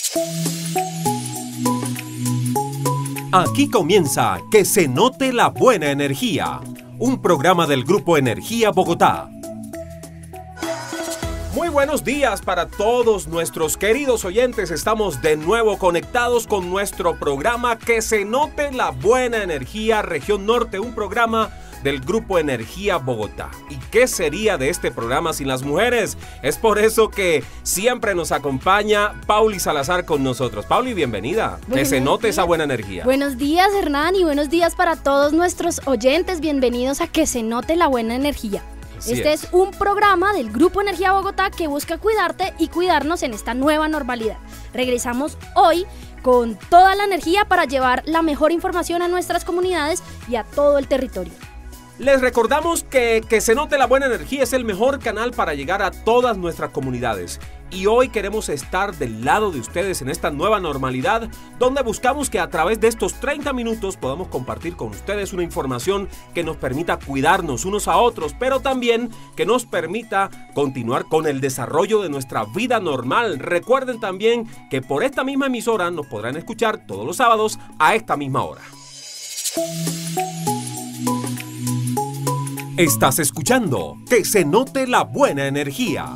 Aquí comienza Que se note la buena energía, un programa del Grupo Energía Bogotá. Muy buenos días para todos nuestros queridos oyentes. Estamos de nuevo conectados con nuestro programa Que se note la buena energía, Región Norte, un programa del Grupo Energía Bogotá. ¿Y qué sería de este programa sin las mujeres? Es por eso que siempre nos acompaña Pauli Salazar con nosotros. Pauli, bienvenida. Que se note esa buena energía. Buenos días, Hernán, y buenos días para todos nuestros oyentes. Bienvenidos a Que se note la buena energía. Este es un programa del Grupo Energía Bogotá que busca cuidarte y cuidarnos en esta nueva normalidad. Regresamos hoy con toda la energía para llevar la mejor información a nuestras comunidades y a todo el territorio. Les recordamos que se note la buena energía es el mejor canal para llegar a todas nuestras comunidades. Y hoy queremos estar del lado de ustedes en esta nueva normalidad, donde buscamos que a través de estos 30 minutos podamos compartir con ustedes una información que nos permita cuidarnos unos a otros, pero también que nos permita continuar con el desarrollo de nuestra vida normal. Recuerden también que por esta misma emisora nos podrán escuchar todos los sábados a esta misma hora. Estás escuchando Que se note la buena energía.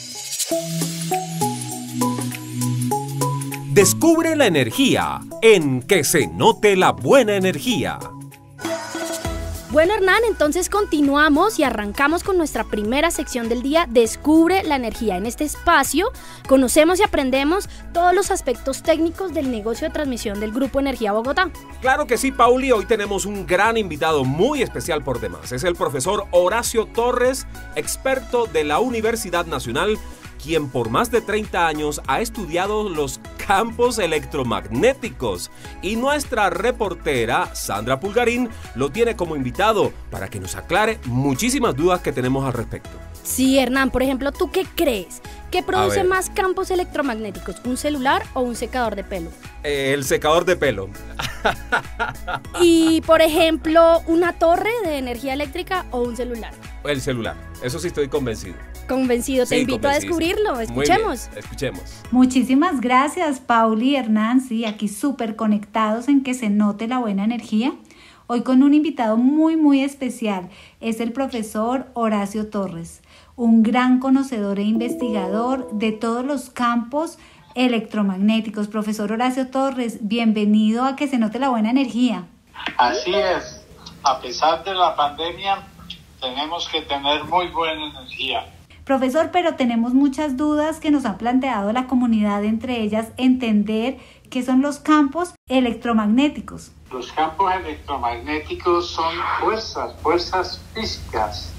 Descubre la energía en Que se note la buena energía. Bueno, Hernán, entonces continuamos y arrancamos con nuestra primera sección del día, Descubre la energía. En este espacio conocemos y aprendemos todos los aspectos técnicos del negocio de transmisión del Grupo Energía Bogotá. Claro que sí, Pauli. Hoy tenemos un gran invitado muy especial por demás. Es el profesor Horacio Torres, experto de la Universidad Nacional, quien por más de 30 años ha estudiado los campos electromagnéticos. Y nuestra reportera, Sandra Pulgarín, lo tiene como invitado para que nos aclare muchísimas dudas que tenemos al respecto. Sí, Hernán, por ejemplo, ¿tú qué crees? ¿Qué produce más campos electromagnéticos? ¿Un celular o un secador de pelo? El secador de pelo. Y, por ejemplo, ¿una torre de energía eléctrica o un celular? El celular, eso sí estoy convencido. Convencido, te invito a descubrirlo. Escuchemos. Muy bien, escuchemos. Muchísimas gracias, Pauli y Hernán. Sí, aquí súper conectados en Que se note la buena energía. Hoy con un invitado muy especial. Es el profesor Horacio Torres, un gran conocedor e investigador de todos los campos electromagnéticos. Profesor Horacio Torres, bienvenido a Que se note la buena energía. Así es. A pesar de la pandemia, tenemos que tener muy buena energía. Profesor, pero tenemos muchas dudas que nos ha planteado la comunidad, entre ellas entender qué son los campos electromagnéticos. Los campos electromagnéticos son fuerzas físicas,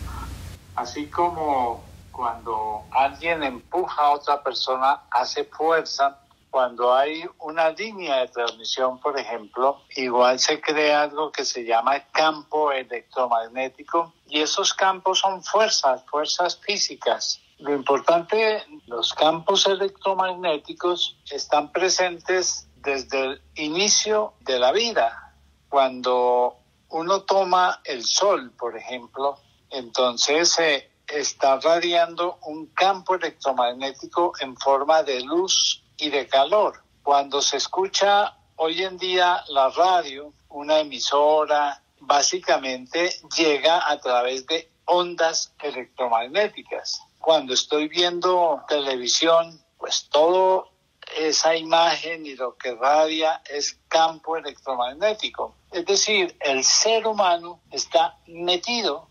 así como cuando alguien empuja a otra persona, hace fuerza. Cuando hay una línea de transmisión, por ejemplo, igual se crea algo que se llama campo electromagnético, y esos campos son fuerzas físicas. Lo importante, los campos electromagnéticos están presentes desde el inicio de la vida. Cuando uno toma el sol, por ejemplo, entonces está radiando un campo electromagnético en forma de luz y de calor. Cuando se escucha hoy en día la radio, una emisora básicamente llega a través de ondas electromagnéticas. Cuando estoy viendo televisión, pues todo esa imagen y lo que radia es campo electromagnético. Es decir, el ser humano está metido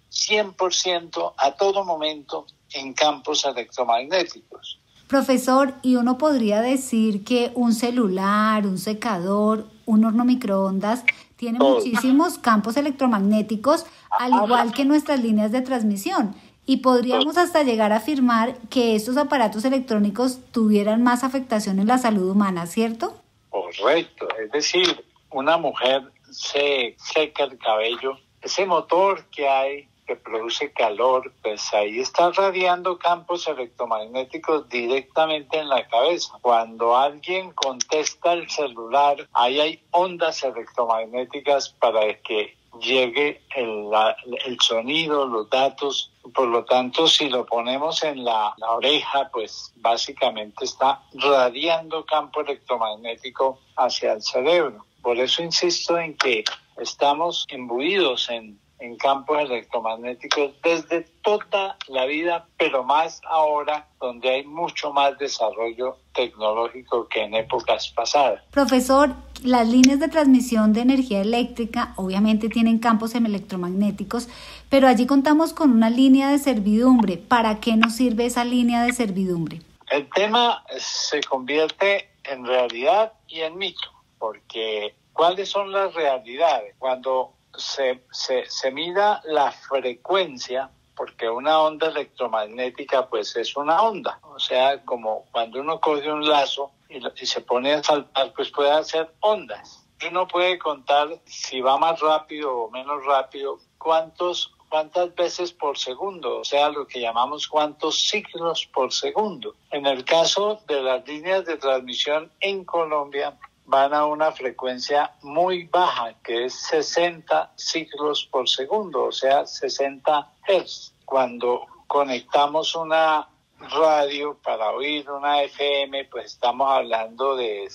100% a todo momento en campos electromagnéticos. Profesor, ¿y uno podría decir que un celular, un secador, un horno microondas tiene muchísimos campos electromagnéticos, al igual que nuestras líneas de transmisión? Y podríamos hasta llegar a afirmar que estos aparatos electrónicos tuvieran más afectación en la salud humana, ¿cierto? Correcto, es decir, una mujer se seca el cabello, ese motor que hay que produce calor, pues ahí está radiando campos electromagnéticos directamente en la cabeza. Cuando alguien contesta el celular, ahí hay ondas electromagnéticas para que llegue el sonido, los datos. Por lo tanto, si lo ponemos en la oreja, pues básicamente está radiando campo electromagnético hacia el cerebro. Por eso insisto en que estamos imbuidos en campos electromagnéticos desde toda la vida, pero más ahora, donde hay mucho más desarrollo tecnológico que en épocas pasadas. Profesor, las líneas de transmisión de energía eléctrica obviamente tienen campos electromagnéticos, pero allí contamos con una línea de servidumbre. ¿Para qué nos sirve esa línea de servidumbre? El tema se convierte en realidad y en mito, porque ¿cuáles son las realidades? Cuando se mida la frecuencia, porque una onda electromagnética pues es una onda, o sea, como cuando uno coge un lazo y se pone a saltar, pues puede hacer ondas. Uno puede contar si va más rápido o menos rápido, cuántas veces por segundo, o sea, lo que llamamos cuántos ciclos por segundo. En el caso de las líneas de transmisión en Colombia, van a una frecuencia muy baja, que es 60 ciclos por segundo, o sea, 60 Hz. Cuando conectamos una radio para oír una FM, pues estamos hablando de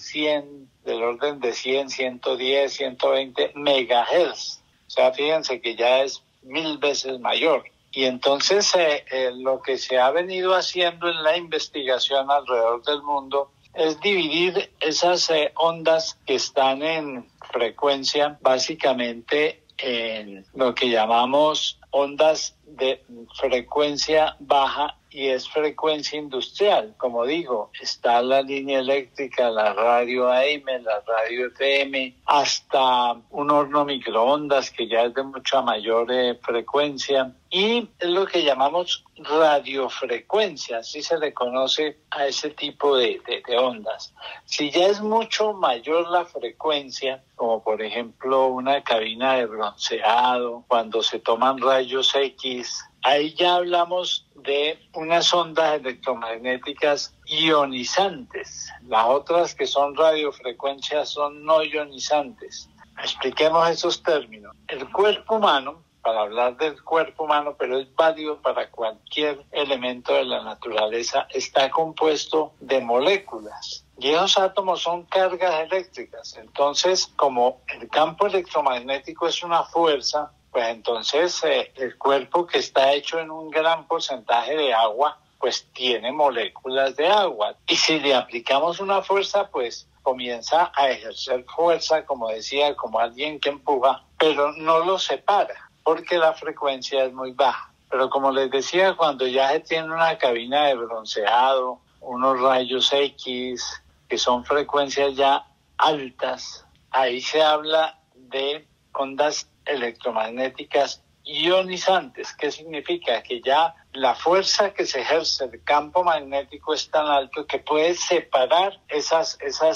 del orden de 100, 110, 120 megahertz. O sea, fíjense que ya es 1000 veces mayor. Y entonces lo que se ha venido haciendo en la investigación alrededor del mundo es dividir esas ondas que están en frecuencia básicamente en lo que llamamos ondas de frecuencia baja y es frecuencia industrial. Como digo, está la línea eléctrica, la radio AM, la radio FM, hasta un horno microondas que ya es de mucha mayor frecuencia, y es lo que llamamos radiofrecuencia, así se le conoce a ese tipo de ondas. Si ya es mucho mayor la frecuencia, como por ejemplo una cabina de bronceado, cuando se toman rayos X, ahí ya hablamos de unas ondas electromagnéticas ionizantes. Las otras que son radiofrecuencias son no ionizantes. Expliquemos esos términos. El cuerpo humano, para hablar del cuerpo humano, pero es válido para cualquier elemento de la naturaleza, está compuesto de moléculas. Y esos átomos son cargas eléctricas. Entonces, como el campo electromagnético es una fuerza, pues entonces el cuerpo, que está hecho en un gran porcentaje de agua, pues tiene moléculas de agua. Y si le aplicamos una fuerza, pues comienza a ejercer fuerza, como decía, como alguien que empuja, pero no lo separa, porque la frecuencia es muy baja. Pero como les decía, cuando ya se tiene una cabina de bronceado, unos rayos X, que son frecuencias ya altas, ahí se habla de ondas electromagnéticas ionizantes. ¿Qué significa? Que ya la fuerza que se ejerce del campo magnético es tan alto que puede separar esas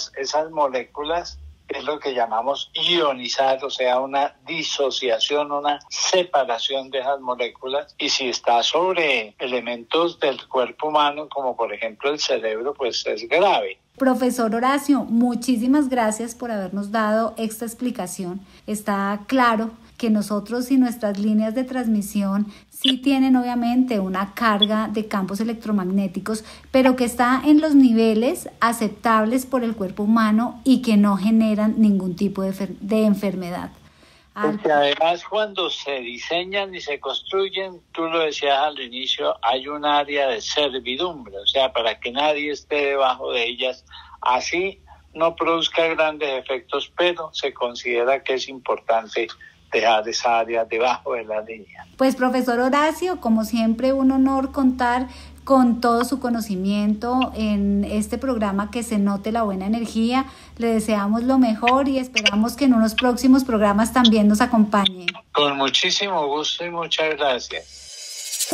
moléculas, que es lo que llamamos ionizar, o sea, una disociación, una separación de esas moléculas. Y si está sobre elementos del cuerpo humano, como por ejemplo el cerebro, pues es grave. Profesor Horacio, muchísimas gracias por habernos dado esta explicación. Está claro que nosotros y nuestras líneas de transmisión sí tienen obviamente una carga de campos electromagnéticos, pero que está en los niveles aceptables por el cuerpo humano y que no generan ningún tipo de enfermedad. Porque además cuando se diseñan y se construyen, tú lo decías al inicio, hay un área de servidumbre, o sea, para que nadie esté debajo de ellas, así no produzca grandes efectos, pero se considera que es importante dejar esa área debajo de la línea. Pues profesor Horacio, como siempre, un honor contar con todo su conocimiento en este programa Que se note la buena energía. Le deseamos lo mejor y esperamos que en unos próximos programas también nos acompañe. Con muchísimo gusto y muchas gracias.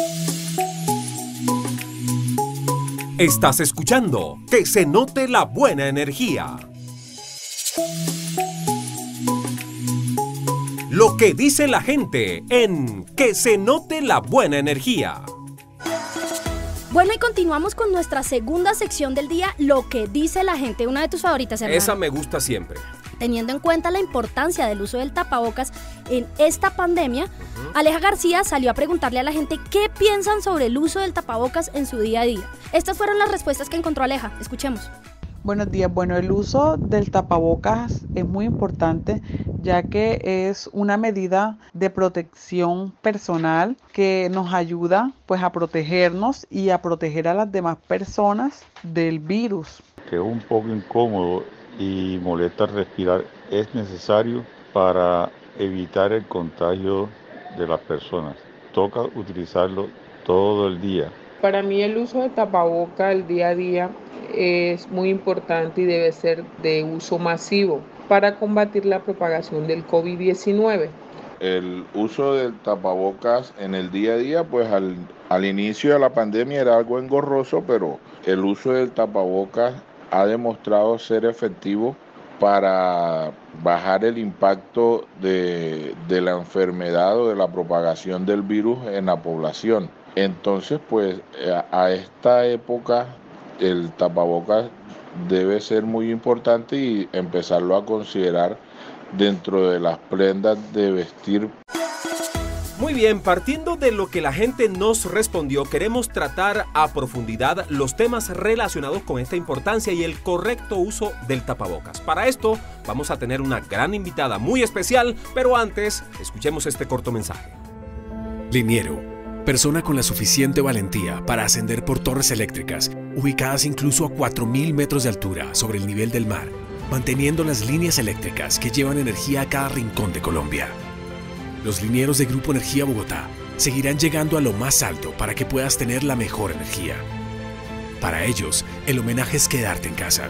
Estás escuchando Que se note la buena energía. Lo que dice la gente en Que se note la buena energía. Bueno, y continuamos con nuestra segunda sección del día, Lo que dice la gente, una de tus favoritas, hermano. Esa me gusta siempre. Teniendo en cuenta la importancia del uso del tapabocas en esta pandemia, Aleja García salió a preguntarle a la gente qué piensan sobre el uso del tapabocas en su día a día. Estas fueron las respuestas que encontró Aleja. Escuchemos. Buenos días. Bueno, el uso del tapabocas es muy importante, ya que es una medida de protección personal que nos ayuda pues a protegernos y a proteger a las demás personas del virus. Que es un poco incómodo y molesta respirar, es necesario para evitar el contagio de las personas. Toca utilizarlo todo el día. Para mí el uso de tapaboca el día a día es muy importante y debe ser de uso masivo para combatir la propagación del COVID-19. El uso del tapabocas en el día a día, pues al inicio de la pandemia era algo engorroso, pero el uso del tapabocas ha demostrado ser efectivo para bajar el impacto de la enfermedad o de la propagación del virus en la población. Entonces, pues a esta época el tapabocas debe ser muy importante y empezarlo a considerar dentro de las prendas de vestir. Muy bien, partiendo de lo que la gente nos respondió, queremos tratar a profundidad los temas relacionados con esta importancia y el correcto uso del tapabocas. Para esto vamos a tener una gran invitada muy especial, pero antes escuchemos este corto mensaje. Liniero, persona con la suficiente valentía para ascender por torres eléctricas, ubicadas incluso a 4.000 metros de altura sobre el nivel del mar, manteniendo las líneas eléctricas que llevan energía a cada rincón de Colombia. Los linieros de Grupo Energía Bogotá seguirán llegando a lo más alto para que puedas tener la mejor energía. Para ellos, el homenaje es quedarte en casa.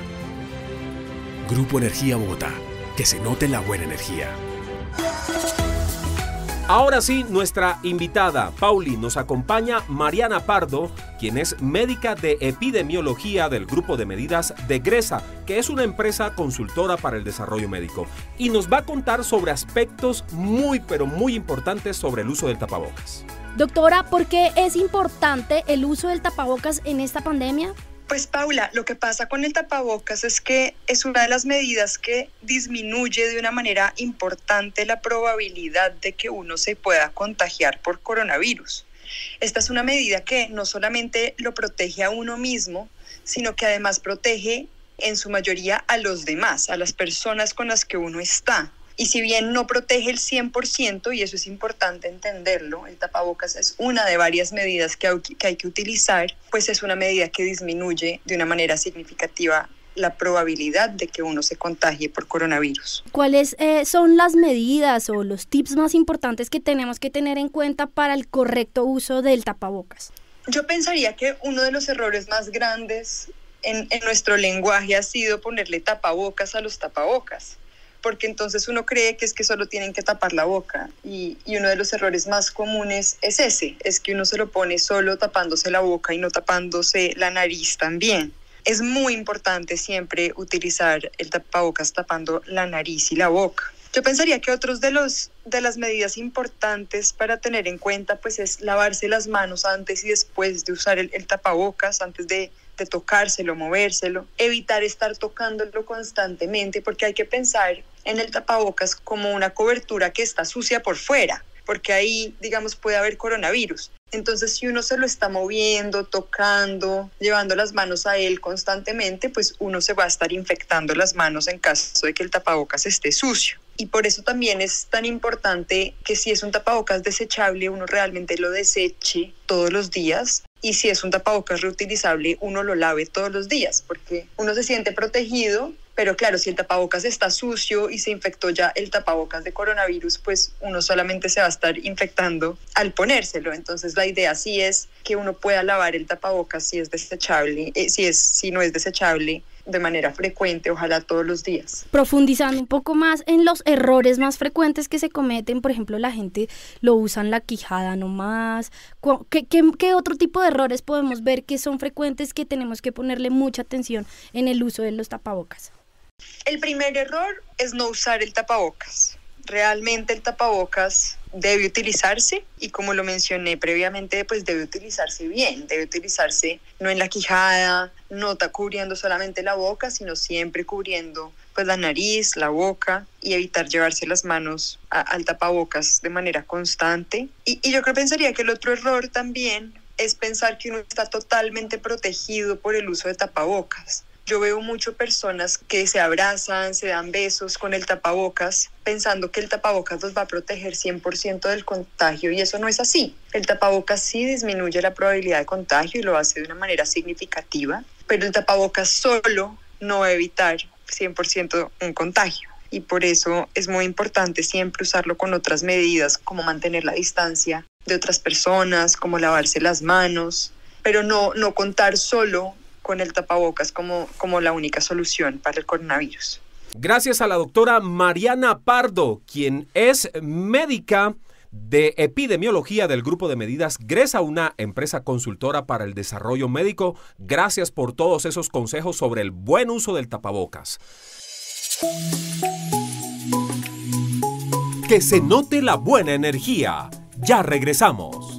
Grupo Energía Bogotá, que se note la buena energía. Ahora sí, nuestra invitada, Pauli, nos acompaña Mariana Pardo, quien es médica de epidemiología del Grupo de Medidas de Gresa, que es una empresa consultora para el desarrollo médico, y nos va a contar sobre aspectos muy importantes sobre el uso del tapabocas. Doctora, ¿por qué es importante el uso del tapabocas en esta pandemia? Pues Paula, lo que pasa con el tapabocas es que es una de las medidas que disminuye de una manera importante la probabilidad de que uno se pueda contagiar por coronavirus. Esta es una medida que no solamente lo protege a uno mismo, sino que además protege en su mayoría a los demás, a las personas con las que uno está. Y si bien no protege el 100%, y eso es importante entenderlo, el tapabocas es una de varias medidas que hay que utilizar, pues es una medida que disminuye de una manera significativa la probabilidad de que uno se contagie por coronavirus. ¿Cuáles son las medidas o los tips más importantes que tenemos que tener en cuenta para el correcto uso del tapabocas? Yo pensaría que uno de los errores más grandes en nuestro lenguaje ha sido ponerle tapabocas a los tapabocas, porque entonces uno cree que es que solo tienen que tapar la boca y uno de los errores más comunes es ese, es que uno se lo pone solo tapándose la boca y no tapándose la nariz también. Es muy importante siempre utilizar el tapabocas tapando la nariz y la boca. Yo pensaría que otros de las medidas importantes para tener en cuenta pues es lavarse las manos antes y después de usar el tapabocas, antes de tocárselo, movérselo, evitar estar tocándolo constantemente, porque hay que pensar en el tapabocas como una cobertura que está sucia por fuera, porque ahí, digamos, puede haber coronavirus. Entonces, si uno se lo está moviendo, tocando, llevando las manos a él constantemente, pues uno se va a estar infectando las manos en caso de que el tapabocas esté sucio. Y por eso también es tan importante que si es un tapabocas desechable, uno realmente lo deseche todos los días. Y si es un tapabocas reutilizable, uno lo lave todos los días, porque uno se siente protegido, pero claro, si el tapabocas está sucio y se infectó ya el tapabocas de coronavirus, pues uno solamente se va a estar infectando al ponérselo. Entonces la idea sí es que uno pueda lavar el tapabocas si es desechable, si no es desechable, de manera frecuente, ojalá todos los días. Profundizando un poco más en los errores más frecuentes que se cometen, por ejemplo, la gente lo usa en la quijada nomás. ¿Qué otro tipo de errores podemos ver que son frecuentes, que tenemos que ponerle mucha atención en el uso de los tapabocas? El primer error es no usar el tapabocas. Realmente el tapabocas debe utilizarse y, como lo mencioné previamente, pues debe utilizarse bien, debe utilizarse no en la quijada, no cubriendo solamente la boca, sino siempre cubriendo pues la nariz, la boca, y evitar llevarse las manos al tapabocas de manera constante. Y yo pensaría que el otro error también es pensar que uno está totalmente protegido por el uso de tapabocas. Yo veo mucho personas que se abrazan, se dan besos con el tapabocas, pensando que el tapabocas los va a proteger 100% del contagio, y eso no es así. El tapabocas sí disminuye la probabilidad de contagio y lo hace de una manera significativa, pero el tapabocas solo no va a evitar 100% un contagio. Y por eso es muy importante siempre usarlo con otras medidas, como mantener la distancia de otras personas, como lavarse las manos, pero no contar solo con el tapabocas como la única solución para el coronavirus. Gracias a la doctora Mariana Pardo, quien es médica de epidemiología del grupo de medidas GRESA, una empresa consultora para el desarrollo médico. Gracias por todos esos consejos sobre el buen uso del tapabocas. Que se note la buena energía. Ya regresamos.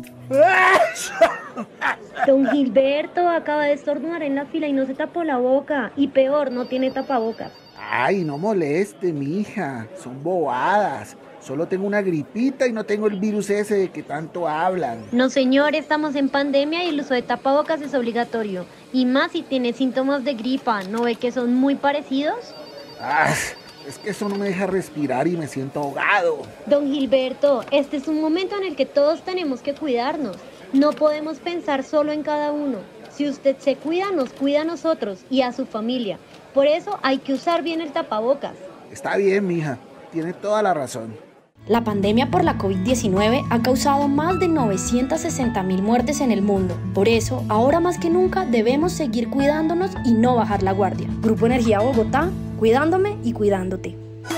Don Gilberto acaba de estornudar en la fila y no se tapó la boca. Y peor, no tiene tapabocas. Ay, no moleste, mija. Son bobadas. Solo tengo una gripita y no tengo el virus ese de que tanto hablan. No, señor, estamos en pandemia y el uso de tapabocas es obligatorio. Y más si tiene síntomas de gripa. ¿No ve que son muy parecidos? Ah, es que eso no me deja respirar y me siento ahogado. Don Gilberto, este es un momento en el que todos tenemos que cuidarnos. No podemos pensar solo en cada uno. Si usted se cuida, nos cuida a nosotros y a su familia. Por eso hay que usar bien el tapabocas. Está bien, mija. Tiene toda la razón. La pandemia por la COVID-19 ha causado más de 960.000 muertes en el mundo. Por eso, ahora más que nunca, debemos seguir cuidándonos y no bajar la guardia. Grupo Energía Bogotá, cuidándome y cuidándote.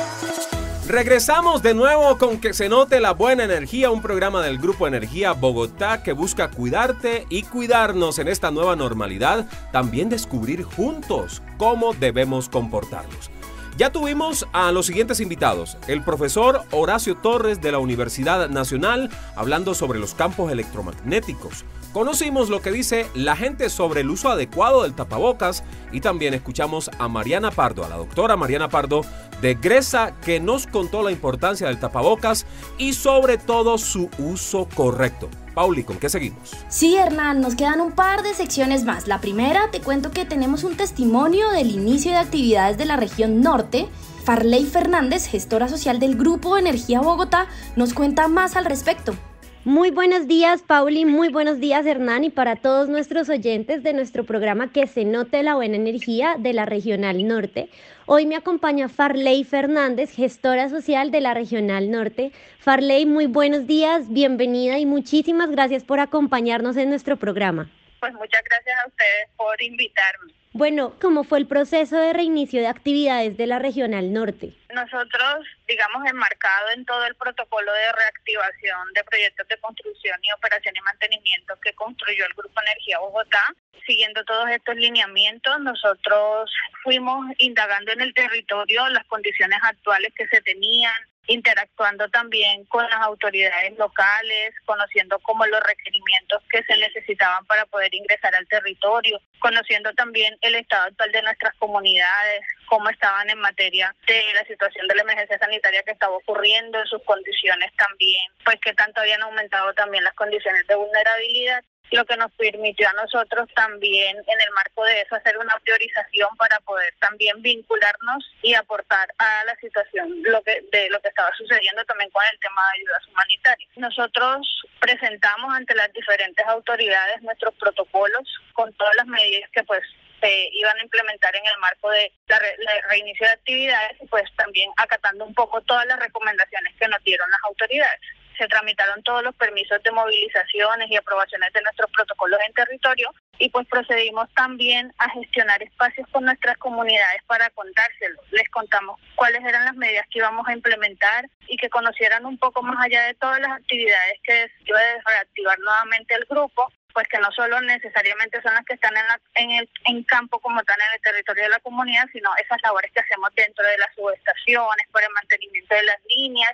Regresamos de nuevo con Que se note la buena energía, un programa del Grupo Energía Bogotá que busca cuidarte y cuidarnos en esta nueva normalidad, también descubrir juntos cómo debemos comportarnos. Ya tuvimos a los siguientes invitados: el profesor Horacio Torres de la Universidad Nacional, hablando sobre los campos electromagnéticos. Conocimos lo que dice la gente sobre el uso adecuado del tapabocas y también escuchamos a Mariana Pardo, a la doctora Mariana Pardo de GRESA, que nos contó la importancia del tapabocas y sobre todo su uso correcto. Pauli, ¿con qué seguimos? Sí, Hernán, nos quedan un par de secciones más. La primera, te cuento que tenemos un testimonio del inicio de actividades de la región norte. Farley Fernández, gestora social del Grupo Energía Bogotá, nos cuenta más al respecto. Muy buenos días, Pauli, muy buenos días, Hernán, y para todos nuestros oyentes de nuestro programa Que se note la buena energía de la Regional Norte. Hoy me acompaña Farley Fernández, gestora social de la Regional Norte. Farley, muy buenos días, bienvenida y muchísimas gracias por acompañarnos en nuestro programa. Pues muchas gracias a ustedes por invitarme. Bueno, ¿cómo fue el proceso de reinicio de actividades de la Regional Norte? Nosotros, digamos, enmarcado en todo el protocolo de reactivación de proyectos de construcción y operación y mantenimiento que construyó el Grupo Energía Bogotá, siguiendo todos estos lineamientos, nosotros fuimos indagando en el territorio las condiciones actuales que se tenían, interactuando también con las autoridades locales, conociendo como los requerimientos que se necesitaban para poder ingresar al territorio, conociendo también el estado actual de nuestras comunidades, cómo estaban en materia de la situación de la emergencia sanitaria que estaba ocurriendo, en sus condiciones también, pues que tanto habían aumentado también las condiciones de vulnerabilidad, lo que nos permitió a nosotros también en el marco de eso hacer una priorización para poder también vincularnos y aportar a la situación de lo que estaba sucediendo también con el tema de ayudas humanitarias. Nosotros presentamos ante las diferentes autoridades nuestros protocolos con todas las medidas que se iban a implementar en el marco de la reinicio de actividades y pues también acatando un poco todas las recomendaciones que nos dieron las autoridades. Se tramitaron todos los permisos de movilizaciones y aprobaciones de nuestros protocolos en territorio y pues procedimos también a gestionar espacios con nuestras comunidades para contárselos. Les contamos cuáles eran las medidas que íbamos a implementar y que conocieran un poco más allá de todas las actividades que iba a reactivar nuevamente el grupo, pues que no solo necesariamente son las que están en campo como tal en el territorio de la comunidad, sino esas labores que hacemos dentro de las subestaciones, por el mantenimiento de las líneas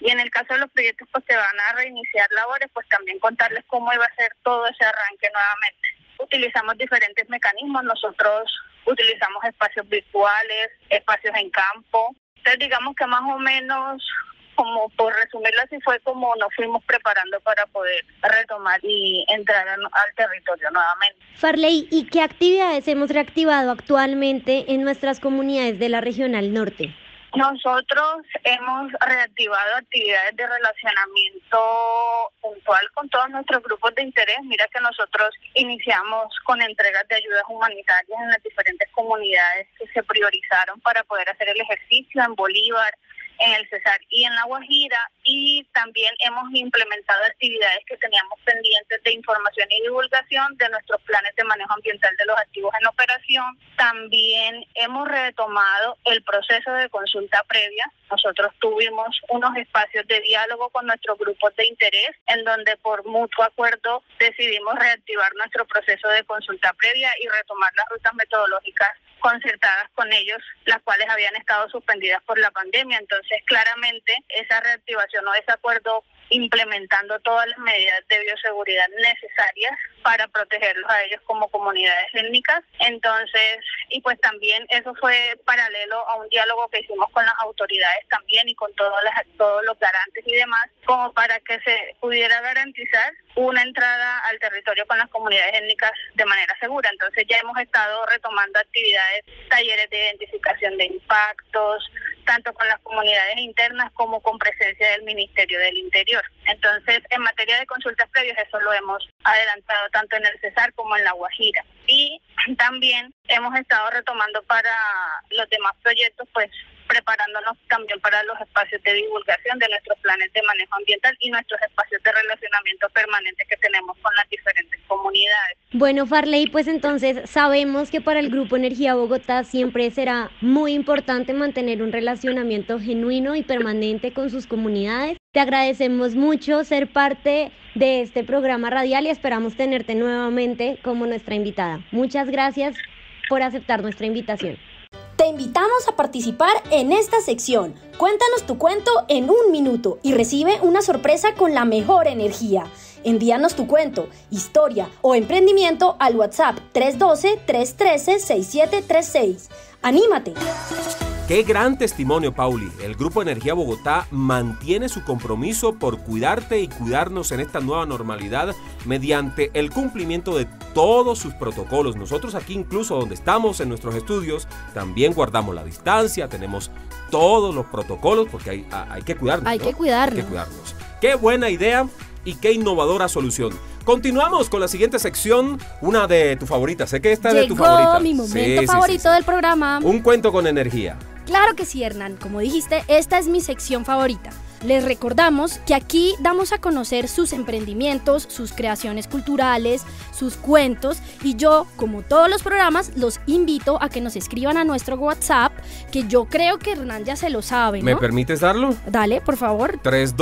Y en el caso de los proyectos pues que van a reiniciar labores, pues también contarles cómo iba a ser todo ese arranque nuevamente. Utilizamos diferentes mecanismos, nosotros utilizamos espacios virtuales, espacios en campo. Entonces digamos que más o menos, como por resumirlo así, fue como nos fuimos preparando para poder retomar y entrar al territorio nuevamente. Farley, ¿y qué actividades hemos reactivado actualmente en nuestras comunidades de la Regional Norte? Nosotros hemos reactivado actividades de relacionamiento puntual con todos nuestros grupos de interés. Mira que nosotros iniciamos con entregas de ayudas humanitarias en las diferentes comunidades que se priorizaron para poder hacer el ejercicio en Bolívar, en el Cesar y en La Guajira, y también hemos implementado actividades que teníamos pendientes de información y divulgación de nuestros planes de manejo ambiental de los activos en operación. También hemos retomado el proceso de consulta previa. Nosotros tuvimos unos espacios de diálogo con nuestros grupos de interés, en donde por mutuo acuerdo decidimos reactivar nuestro proceso de consulta previa y retomar las rutas metodológicas concertadas con ellos, las cuales habían estado suspendidas por la pandemia. Entonces, claramente, esa reactivación o ese acuerdo implementando todas las medidas de bioseguridad necesarias para protegerlos a ellos como comunidades étnicas. Entonces, y pues también eso fue paralelo a un diálogo que hicimos con las autoridades también y con todos los garantes y demás, como para que se pudiera garantizar una entrada al territorio con las comunidades étnicas de manera segura. Entonces ya hemos estado retomando actividades, talleres de identificación de impactos, tanto con las comunidades internas como con presencia del Ministerio del Interior. Entonces, en materia de consultas previas, eso lo hemos adelantado tanto en el Cesar como en La Guajira. Y también hemos estado retomando para los demás proyectos, pues preparándonos también para los espacios de divulgación de nuestros planes de manejo ambiental y nuestros espacios de relacionamiento permanente que tenemos con las diferentes comunidades. Bueno, Farley, pues entonces sabemos que para el Grupo Energía Bogotá siempre será muy importante mantener un relacionamiento genuino y permanente con sus comunidades. Te agradecemos mucho ser parte de este programa radial y esperamos tenerte nuevamente como nuestra invitada. Muchas gracias por aceptar nuestra invitación. Te invitamos a participar en esta sección. Cuéntanos tu cuento en 1 minuto y recibe una sorpresa con la mejor energía. Envíanos tu cuento, historia o emprendimiento al WhatsApp 312-313-6736. ¡Anímate! ¡Qué gran testimonio, Pauli! El Grupo Energía Bogotá mantiene su compromiso por cuidarte y cuidarnos en esta nueva normalidad mediante el cumplimiento de todos sus protocolos. Nosotros aquí, incluso donde estamos en nuestros estudios, también guardamos la distancia, tenemos todos los protocolos porque hay que cuidarnos. Hay que cuidarnos. Hay que cuidarnos. ¡Qué buena idea y qué innovadora solución! Continuamos con la siguiente sección, una de tus favoritas. Sé que esta es de tu favorita. Llegó mi momento favorito del programa. Un cuento con energía. Claro que sí, Hernán. Como dijiste, esta es mi sección favorita. Les recordamos que aquí damos a conocer sus emprendimientos, sus creaciones culturales, sus cuentos, y yo, como todos los programas, los invito a que nos escriban a nuestro WhatsApp, que yo creo que Hernán ya se lo sabe, ¿no? ¿Me permites darlo? Dale, por favor.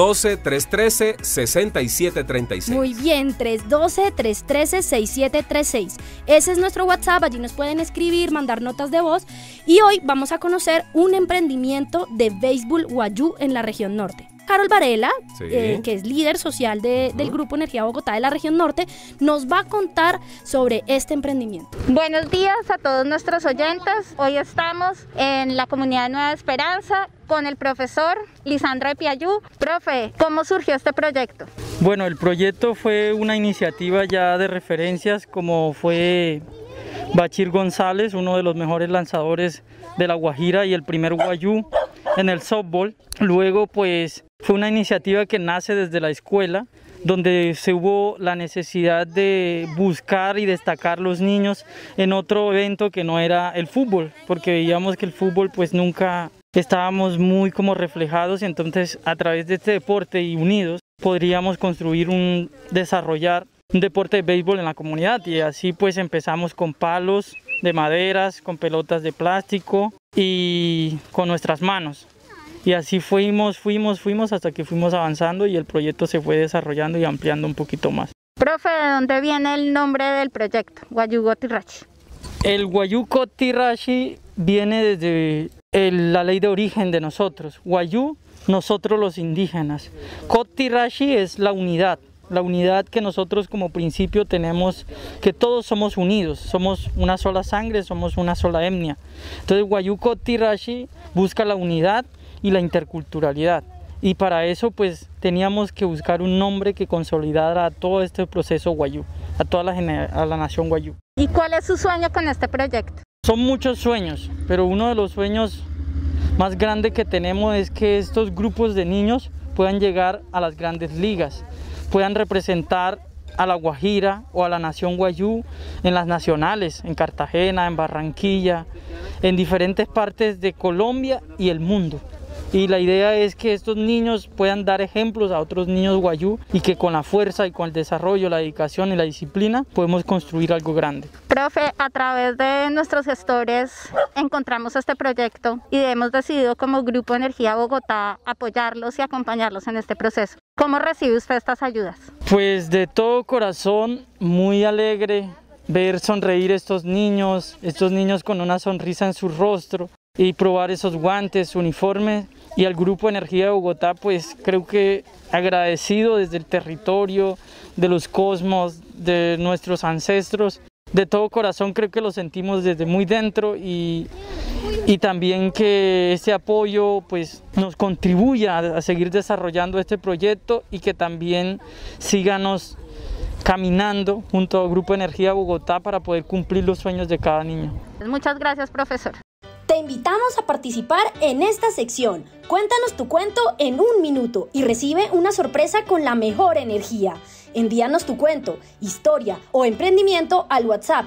312-313-6736. Muy bien, 312-313-6736. Ese es nuestro WhatsApp, allí nos pueden escribir, mandar notas de voz, y hoy vamos a conocer un emprendimiento de béisbol guayú en la región norte. Carol Varela, sí, que es líder social del Grupo Energía Bogotá de la región norte, nos va a contar sobre este emprendimiento. Buenos días a todos nuestros oyentes. Hoy estamos en la comunidad de Nueva Esperanza con el profesor Lisandro de Piayú. Profe, ¿cómo surgió este proyecto? Bueno, el proyecto fue una iniciativa ya de referencias como fue Bachir González, uno de los mejores lanzadores de La Guajira y el primer guayú en el softball. Luego pues fue una iniciativa que nace desde la escuela, donde se hubo la necesidad de buscar y destacar los niños en otro evento que no era el fútbol, porque veíamos que el fútbol pues nunca estábamos muy como reflejados, entonces a través de este deporte y unidos podríamos construir desarrollar un deporte de béisbol en la comunidad, y así pues empezamos con palos de maderas, con pelotas de plástico y con nuestras manos. Y así fuimos hasta que fuimos avanzando y el proyecto se fue desarrollando y ampliando un poquito más. Profe, ¿de dónde viene el nombre del proyecto, Guayú Cotirachi? El Guayú Cotirachi viene desde la ley de origen de nosotros. Wayuu, nosotros los indígenas. Kotirashi es la unidad que nosotros como principio tenemos, que todos somos unidos, somos una sola sangre, somos una sola etnia. Entonces Wayuu Kotirashi busca la unidad y la interculturalidad. Y para eso pues teníamos que buscar un nombre que consolidara todo este proceso Wayuu, a la nación Wayuu. ¿Y cuál es su sueño con este proyecto? Son muchos sueños, pero uno de los sueños más grandes que tenemos es que estos grupos de niños puedan llegar a las grandes ligas, puedan representar a la Guajira o a la nación Wayuu en las nacionales, en Cartagena, en Barranquilla, en diferentes partes de Colombia y el mundo. Y la idea es que estos niños puedan dar ejemplos a otros niños Wayuu y que con la fuerza y con el desarrollo, la dedicación y la disciplina podemos construir algo grande. Profe, a través de nuestros gestores encontramos este proyecto y hemos decidido como Grupo Energía Bogotá apoyarlos y acompañarlos en este proceso. ¿Cómo recibe usted estas ayudas? Pues de todo corazón, muy alegre ver sonreír estos niños con una sonrisa en su rostro y probar esos guantes, uniformes. Y al Grupo Energía de Bogotá, pues creo que agradecido desde el territorio, de los cosmos, de nuestros ancestros. De todo corazón creo que lo sentimos desde muy dentro y también que este apoyo pues nos contribuya a seguir desarrollando este proyecto y que también síganos caminando junto al Grupo Energía Bogotá para poder cumplir los sueños de cada niño. Muchas gracias, profesor. Te invitamos a participar en esta sección. Cuéntanos tu cuento en 1 minuto y recibe una sorpresa con la mejor energía. Envíanos tu cuento, historia o emprendimiento al WhatsApp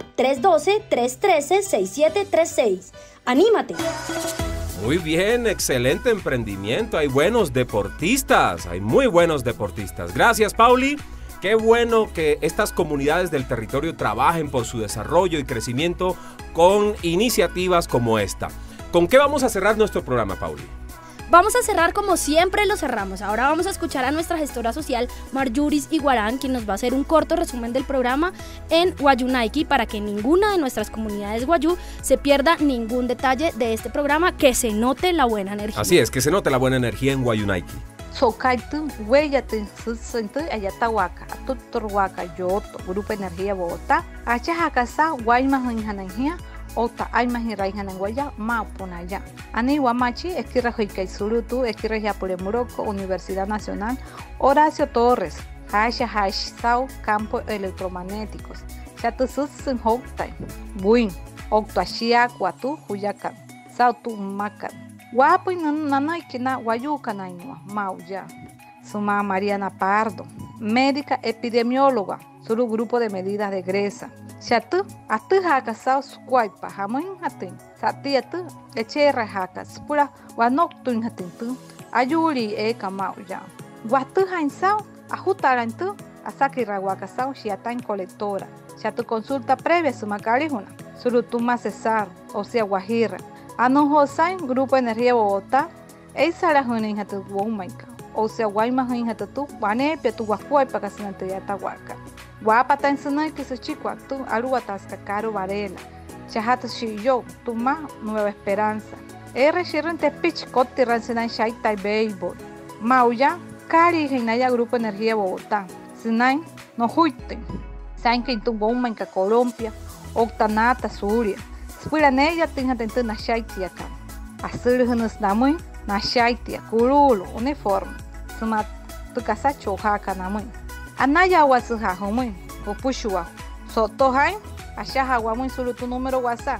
312-313-6736. ¡Anímate! Muy bien, excelente emprendimiento. Hay buenos deportistas, hay muy buenos deportistas. Gracias, Pauli. Qué bueno que estas comunidades del territorio trabajen por su desarrollo y crecimiento con iniciativas como esta. ¿Con qué vamos a cerrar nuestro programa, Pauli? Vamos a cerrar como siempre lo cerramos. Ahora vamos a escuchar a nuestra gestora social Marjuris Iguarán, quien nos va a hacer un corto resumen del programa en Wayunaiki para que ninguna de nuestras comunidades Wayuu se pierda ningún detalle de este programa, que se note la buena energía. Así es, que se note la buena energía en Wayunaiki. Sokaitu, Hueyatin, Susuntu, Ayatahuaca, Tuturhuaca, Yoto, Grupo Energía Bogotá, Achajacasa, Guaymas Injananjia, Ota Aymas y Raijananguaya, Maupunaya. Ani Guamachi, Esquirrajica y Surutu, Esquirraja Puremuroko, Universidad Nacional, Horacio Torres, Hasha Sau, Campo Electromagnéticos, Chatususun Hoktai, Buin, Octuashia, Cuatu, Huyacan, Sautu Macan. Guapo nanaikina Wayucanainua, Mauya. Suma Mariana Pardo, médica epidemióloga, solo grupo de medidas de Gresa. Chatu, atu hakasao suquaipa, jamuin hatin, satiatu, echerra hakas, pura wanoktuin hatin tu, ayuri eka Mauya. Guatu hainsao, ajutarantu, asakira wakasao, shiatain colectora. Chatu consulta previa sumacarijuna, solo tuma cesar, o sea Guajira. Anu Hosain, Grupo Energía Bogotá, Eisara Junin Hatu Womaika, o sea Guayma Junin Hatu, Guanepia tu Guacuay para Casanante Yatahuaca. Guapa tan sunay que su chico actú, Aruatasca Caro Varela, Chahata Shiyo, Tuma, Nueva Esperanza. Shirrente Pitch, Cotti Rancenan Shaitai Béisbol. Mauya, Cari Hinaya Grupo Energía Bogotá. Sinay, no huiten. Sain que tu Womaika Colombia, Octanata Suria. Furanella tinha tentando na chaitia cá. Assurhunus namui, na chaitia, curulo, uniforme. Suma tu casacho haka namui. Anaya wasu hahumui, o puxua. Sotohai, achaha wamui sulu tu número WhatsApp.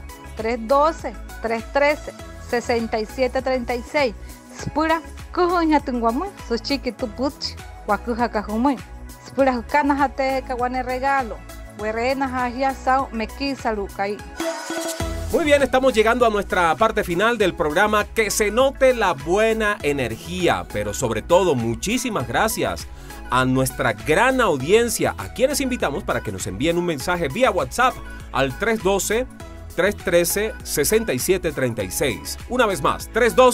312-313-6736. Spura, kuhunya tunguamui, su chiqui tu puch, wakuha kahumui. Spura hukana hate kawane regalo. Huerena hajia sao mequisa lukai. Muy bien, estamos llegando a nuestra parte final del programa. Que se note la buena energía, pero sobre todo muchísimas gracias a nuestra gran audiencia, a quienes invitamos para que nos envíen un mensaje vía WhatsApp al 312-313-6736. Una vez más,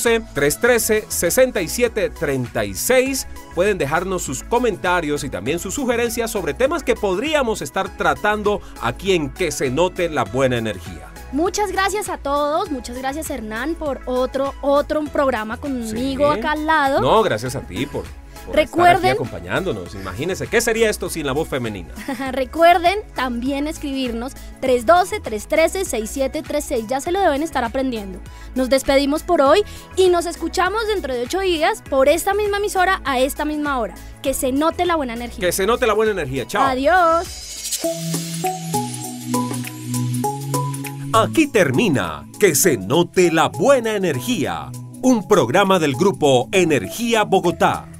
312-313-6736. Pueden dejarnos sus comentarios y también sus sugerencias sobre temas que podríamos estar tratando aquí en Que se note la buena energía. Muchas gracias a todos, muchas gracias Hernán por otro programa conmigo acá al lado. No, gracias a ti por estar aquí acompañándonos. Imagínense, ¿qué sería esto sin la voz femenina? Recuerden también escribirnos 312-313-6736, ya se lo deben estar aprendiendo. Nos despedimos por hoy y nos escuchamos dentro de 8 días por esta misma emisora a esta misma hora. Que se note la buena energía. Que se note la buena energía, chao. Adiós. Aquí termina Que se note la buena energía, un programa del grupo Energía Bogotá.